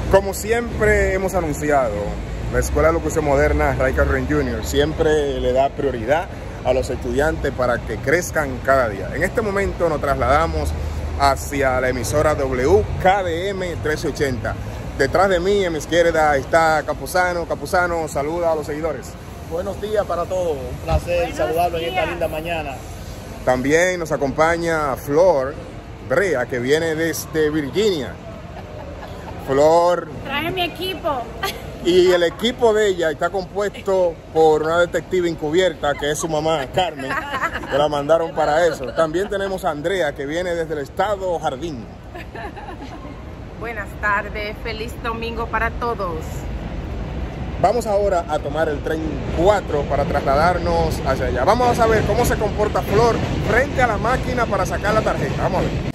Como siempre hemos anunciado, la Escuela de Locución Moderna Ray Carrión Jr. siempre le da prioridad a los estudiantes para que crezcan cada día. En este momento nos trasladamos hacia la emisora WKDM 1380. Detrás de mí, a mi izquierda, está Campuzano. Campuzano, saluda a los seguidores. Buenos días para todos, un placer saludarlo en esta linda mañana. También nos acompaña Flor Brea, que viene desde Virginia. Flor. Traje mi equipo. Y el equipo de ella está compuesto por una detective encubierta, que es su mamá, Carmen, que la mandaron para eso. También tenemos a Andrea, que viene desde el estado Jardín. Buenas tardes, feliz domingo para todos. Vamos ahora a tomar el tren 4 para trasladarnos hacia allá. Vamos a ver cómo se comporta Flor frente a la máquina para sacar la tarjeta. Vamos a ver.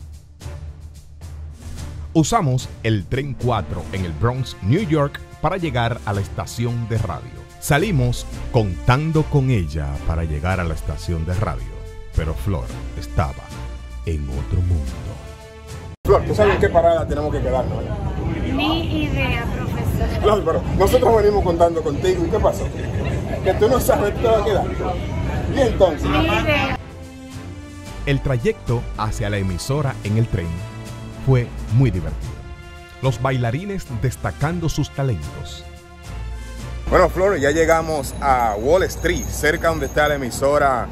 Usamos el tren 4 en el Bronx, New York, para llegar a la estación de radio. Salimos contando con ella para llegar a la estación de radio, pero Flor estaba en otro mundo. Flor, ¿tú sabes en qué parada tenemos que quedarnos? Ni idea, profesor. Flor, pero nosotros venimos contando contigo. ¿Y qué pasó? Que tú no sabes dónde te vas a quedar. Y entonces... Ni idea. El trayecto hacia la emisora en el tren fue muy divertido. Los bailarines destacando sus talentos. Bueno, Flor, ya llegamos a Wall Street, cerca donde está la emisora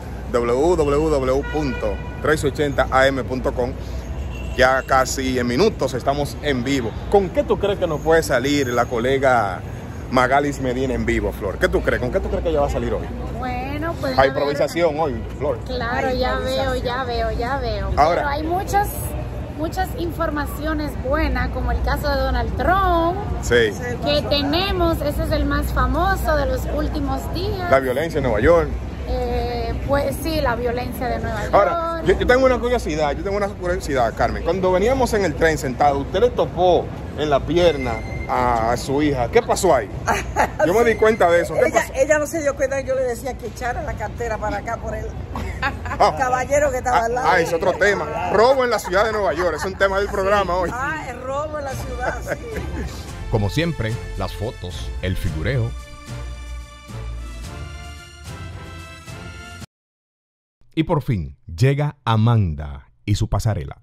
www.1380am.com. Ya casi en minutos estamos en vivo. ¿Con qué tú crees que nos puede salir la colega Magalis Medina en vivo, Flor? ¿Qué tú crees? ¿Con qué tú crees que ella va a salir hoy? Bueno, pues... Hay improvisación hoy, Flor. Claro, ya veo. Ahora, pero hay muchas informaciones buenas, como el caso de Donald Trump. Sí. Que tenemos, ese es el más famoso de los últimos días. La violencia en Nueva York. Pues sí, la violencia de Nueva York. Ahora, yo tengo una curiosidad, Carmen. Cuando veníamos en el tren sentado, usted le topó en la pierna a su hija. ¿Qué pasó ahí? Yo me di cuenta de eso. Ella no se dio cuenta que yo le decía que echara la cartera para acá por el caballero que estaba al lado. Es otro tema. Robo en la ciudad de Nueva York. Es un tema del programa hoy. El robo en la ciudad, sí. Como siempre, las fotos, el figureo. Y por fin llega Amanda y su pasarela.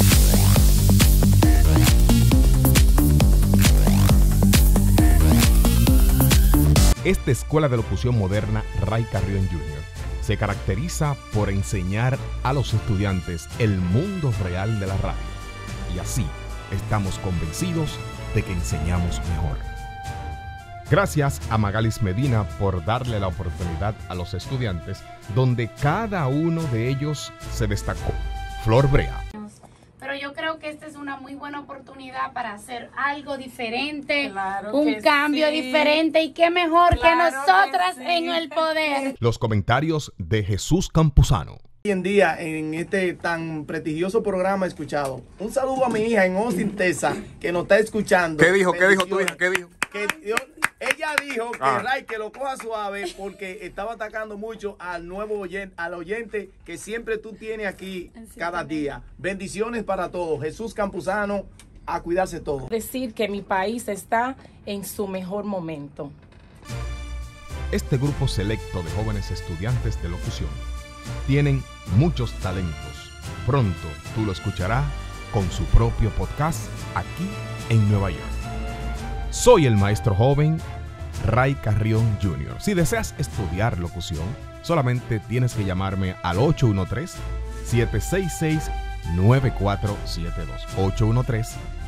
Esta escuela de locución moderna Ray Carrión Jr. se caracteriza por enseñar a los estudiantes el mundo real de la radio. Y así estamos convencidos de que enseñamos mejor. Gracias a Magalis Medina por darle la oportunidad a los estudiantes, donde cada uno de ellos se destacó. Flor Brea. Pero yo creo que esta es una muy buena oportunidad para hacer algo diferente, Claro un que cambio sí. diferente, y qué mejor Claro que nosotras que sí. en el poder. Los comentarios de Jesús Campuzano. Hoy en día, en este tan prestigioso programa escuchado, un saludo a mi hija en Austin, Texas, que nos está escuchando. ¿Qué dijo tu hija? ¿Qué dijo? Ella dijo que Ray, que lo coja suave porque estaba atacando mucho al nuevo oyente, al oyente que siempre tú tienes aquí cada día. Bendiciones para todos. Jesús Campuzano, a cuidarse todos. Decir que mi país está en su mejor momento. Este grupo selecto de jóvenes estudiantes de locución tienen muchos talentos. Pronto tú lo escucharás con su propio podcast aquí en Nueva York. Soy el maestro joven Ray Carrión Jr. Si deseas estudiar locución, solamente tienes que llamarme al 813-766-9472.